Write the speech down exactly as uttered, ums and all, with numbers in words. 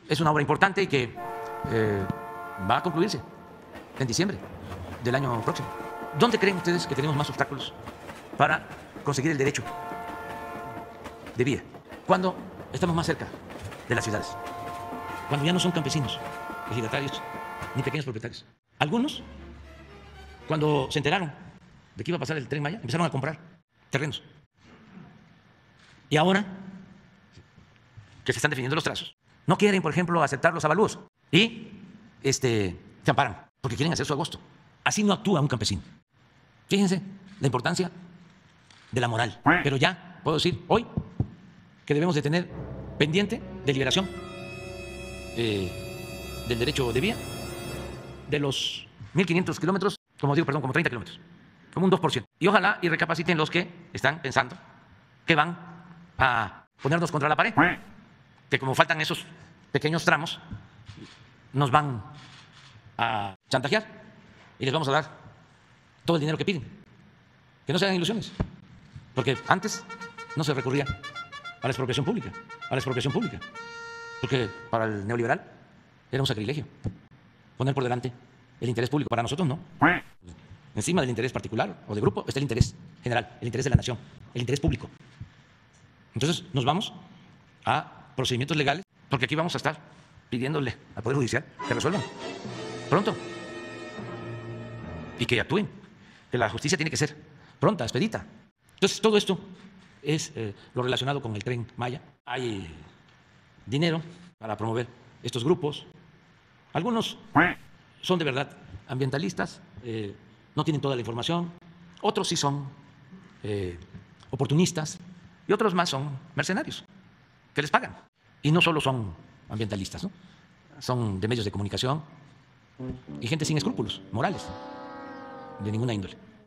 es una obra importante y que eh, va a concluirse en diciembre del año próximo. ¿Dónde creen ustedes que tenemos más obstáculos para conseguir el derecho de vía? ¿Cuándo estamos más cerca de las ciudades? Cuando ya no son campesinos, ejidatarios, ni pequeños propietarios. Algunos, cuando se enteraron de que iba a pasar el Tren Maya, empezaron a comprar terrenos. Y ahora que se están definiendo los trazos, no quieren, por ejemplo, aceptar los avalúos y este, se amparan porque quieren hacer su agosto. Así no actúa un campesino. Fíjense la importancia de la moral. Pero ya puedo decir hoy que debemos de tener pendiente de liberación eh, del derecho de vía de los mil quinientos kilómetros, como digo, perdón, como treinta kilómetros, como un dos por ciento. Y ojalá y recapaciten los que están pensando que van a ponernos contra la pared, que como faltan esos pequeños tramos, nos van a chantajear y les vamos a dar todo el dinero que piden. Que no se hagan ilusiones, porque antes no se recurría a la expropiación pública, a la expropiación pública, porque para el neoliberal era un sacrilegio poner por delante el interés público. Para nosotros no. Encima del interés particular o de grupo está el interés general, el interés de la nación, el interés público. Entonces nos vamos a procedimientos legales, porque aquí vamos a estar pidiéndole al Poder Judicial que resuelvan pronto y que actúen, que la justicia tiene que ser pronta, expedita. Entonces todo esto es eh, lo relacionado con el Tren Maya. Hay dinero para promover estos grupos. Algunos son de verdad ambientalistas, eh, no tienen toda la información. Otros sí son eh, oportunistas y otros más son mercenarios que les pagan. Y no solo son ambientalistas, ¿no? Son de medios de comunicación y gente sin escrúpulos morales, de ninguna índole.